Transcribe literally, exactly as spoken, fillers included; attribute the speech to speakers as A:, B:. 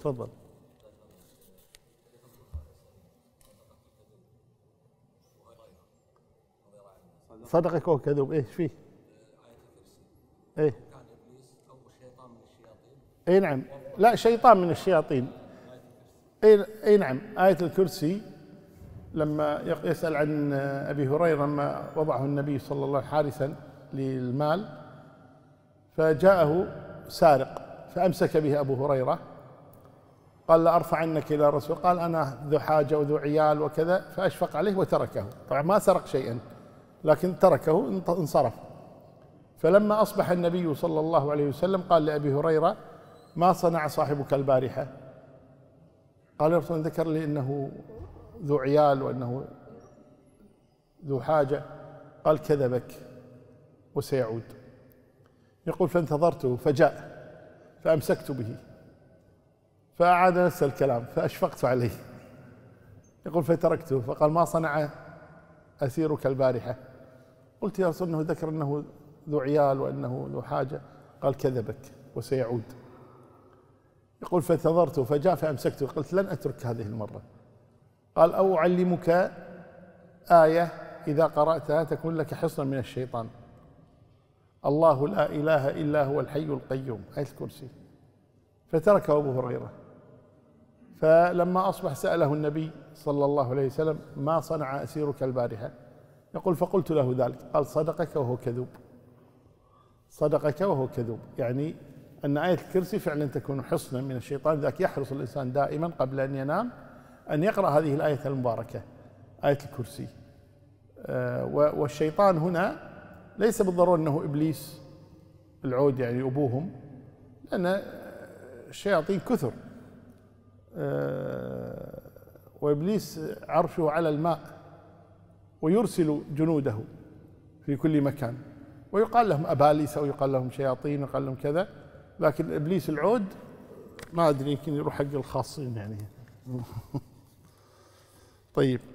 A: تفضل. صدقك وهو كذوب، ايش فيه؟ ايه اي نعم، لا شيطان من الشياطين. اي اي نعم، آية الكرسي لما يسأل عن أبي هريرة لما وضعه النبي صلى الله عليه وسلم حارسا للمال، فجاءه سارق فأمسك به أبو هريرة، قال لا أرفعنك إلى رسول، قال أنا ذو حاجة وذو عيال وكذا، فأشفق عليه وتركه. طبعا ما سرق شيئا لكن تركه انصرف. فلما أصبح النبي صلى الله عليه وسلم قال لأبي هريرة ما صنع صاحبك البارحة؟ قال يا رسول الله ذكر لي أنه ذو عيال وأنه ذو حاجة. قال كذبك وسيعود. يقول فانتظرته فجاء فأمسكت به فأعاد نفس الكلام فأشفقت عليه. يقول فتركته فقال ما صنع أسيرك البارحة؟ قلت يا رسول الله ذكر أنه ذو عيال وأنه ذو حاجة. قال كذبك وسيعود. يقول فانتظرته فجاء فأمسكته قلت لن أترك هذه المرة. قال أو أعلمك آية إذا قرأتها تكون لك حصنا من الشيطان، الله لا إله إلا هو الحي القيوم، آية الكرسي. فتركه أبو هريرة. فلما أصبح سأله النبي صلى الله عليه وسلم ما صنع أسيرك البارحة؟ يقول فقلت له ذلك. قال صدقك وهو كذوب، صدقك وهو كذوب، يعني أن آية الكرسي فعلا تكون حصنا من الشيطان. ذاك يحرص الإنسان دائما قبل أن ينام أن يقرأ هذه الآية المباركة آية الكرسي. والشيطان هنا ليس بالضرورة أنه إبليس العود يعني أبوهم، لأن الشياطين كثر، وإبليس عرشه على الماء ويرسل جنوده في كل مكان، ويقال لهم أبالسة ويقال لهم شياطين ويقال لهم كذا، لكن إبليس العود ما أدري يمكن يروح حق الخاصين يعني. طيب.